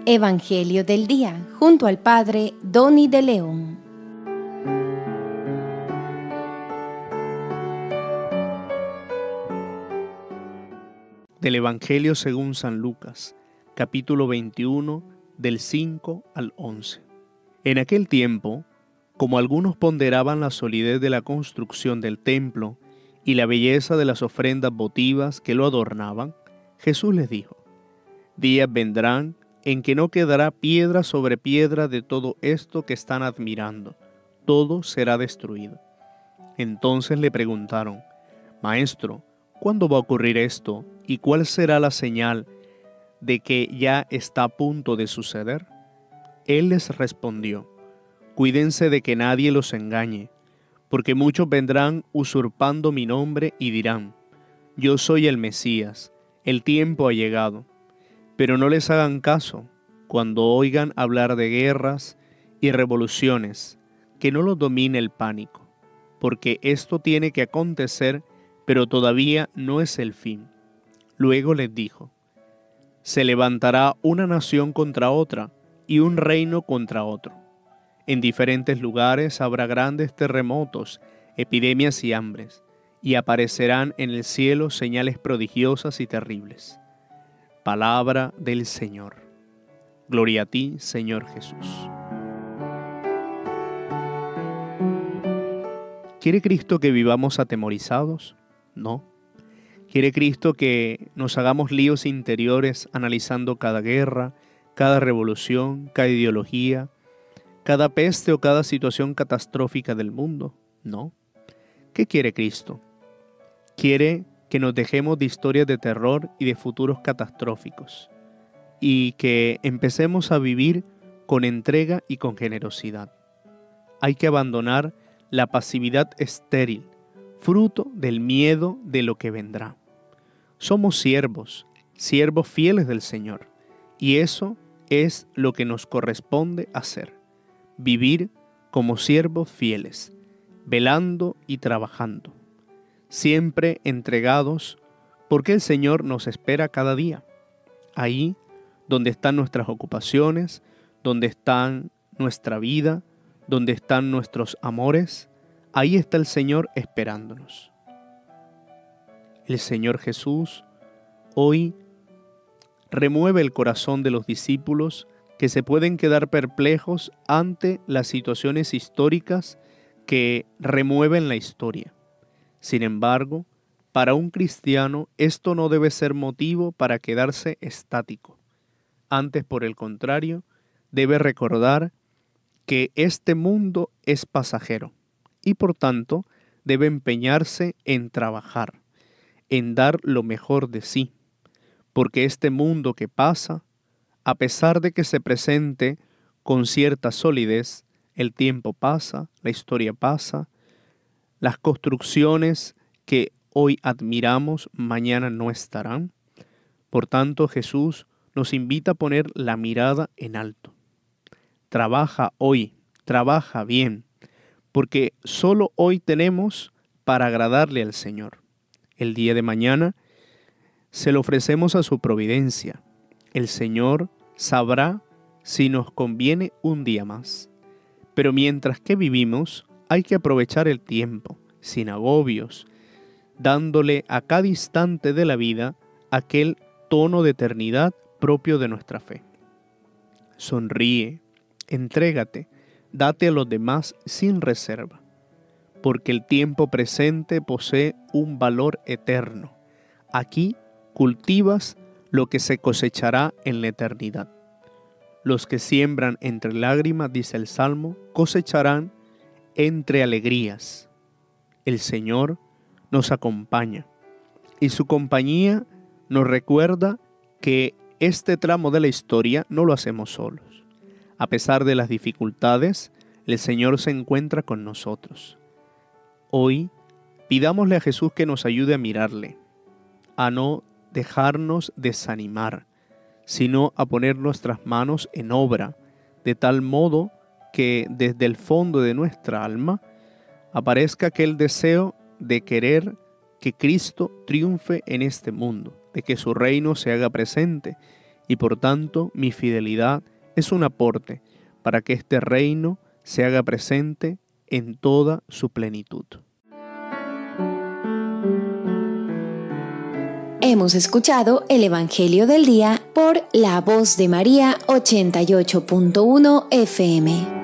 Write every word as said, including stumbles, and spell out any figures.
Evangelio del Día, junto al Padre Doni de León. Del Evangelio según San Lucas, capítulo veintiuno, del cinco al once. En aquel tiempo, como algunos ponderaban la solidez de la construcción del templo y la belleza de las ofrendas votivas que lo adornaban, Jesús les dijo: días vendrán en que no quedará piedra sobre piedra de todo esto que están admirando, todo será destruido. Entonces le preguntaron: Maestro, ¿cuándo va a ocurrir esto? ¿Y cuál será la señal de que ya está a punto de suceder? Él les respondió: Cuídense de que nadie los engañe, porque muchos vendrán usurpando mi nombre y dirán: Yo soy el Mesías, el tiempo ha llegado. Pero no les hagan caso cuando oigan hablar de guerras y revoluciones, que no los domine el pánico, porque esto tiene que acontecer, pero todavía no es el fin. Luego les dijo: se levantará una nación contra otra y un reino contra otro. En diferentes lugares habrá grandes terremotos, epidemias y hambres, y aparecerán en el cielo señales prodigiosas y terribles. Palabra del Señor. Gloria a ti, Señor Jesús. ¿Quiere Cristo que vivamos atemorizados? No. ¿Quiere Cristo que nos hagamos líos interiores analizando cada guerra, cada revolución, cada ideología, cada peste o cada situación catastrófica del mundo? No. ¿Qué quiere Cristo? Quiere que nos dejemos de historias de terror y de futuros catastróficos, y que empecemos a vivir con entrega y con generosidad. Hay que abandonar la pasividad estéril, fruto del miedo de lo que vendrá. Somos siervos, siervos fieles del Señor, y eso es lo que nos corresponde hacer: vivir como siervos fieles, velando y trabajando, siempre entregados, porque el Señor nos espera cada día. Ahí donde están nuestras ocupaciones, donde está nuestra vida, donde están nuestros amores, ahí está el Señor esperándonos. El Señor Jesús hoy remueve el corazón de los discípulos que se pueden quedar perplejos ante las situaciones históricas que remueven la historia. Sin embargo, para un cristiano esto no debe ser motivo para quedarse estático. Antes, por el contrario, debe recordar que este mundo es pasajero y por tanto debe empeñarse en trabajar, en dar lo mejor de sí, porque este mundo que pasa, a pesar de que se presente con cierta solidez, el tiempo pasa, la historia pasa, las construcciones que hoy admiramos mañana no estarán. Por tanto, Jesús nos invita a poner la mirada en alto. Trabaja hoy, trabaja bien, porque solo hoy tenemos para agradarle al Señor. El día de mañana se lo ofrecemos a su providencia. El Señor sabrá si nos conviene un día más. Pero mientras que vivimos, hay que aprovechar el tiempo, sin agobios, dándole a cada instante de la vida aquel tono de eternidad propio de nuestra fe. Sonríe, entrégate, date a los demás sin reserva, porque el tiempo presente posee un valor eterno. Aquí cultivas lo que se cosechará en la eternidad. Los que siembran entre lágrimas, dice el Salmo, cosecharán entre alegrías. El Señor nos acompaña y su compañía nos recuerda que este tramo de la historia no lo hacemos solos. A pesar de las dificultades, el Señor se encuentra con nosotros. Hoy, pidámosle a Jesús que nos ayude a mirarle, a no dejarnos desanimar, sino a poner nuestras manos en obra, de tal modo que desde el fondo de nuestra alma aparezca aquel deseo de querer que Cristo triunfe en este mundo, de que su reino se haga presente y por tanto mi fidelidad es un aporte para que este reino se haga presente en toda su plenitud. Hemos escuchado el Evangelio del Día por La Voz de María ochenta y ocho punto uno F M.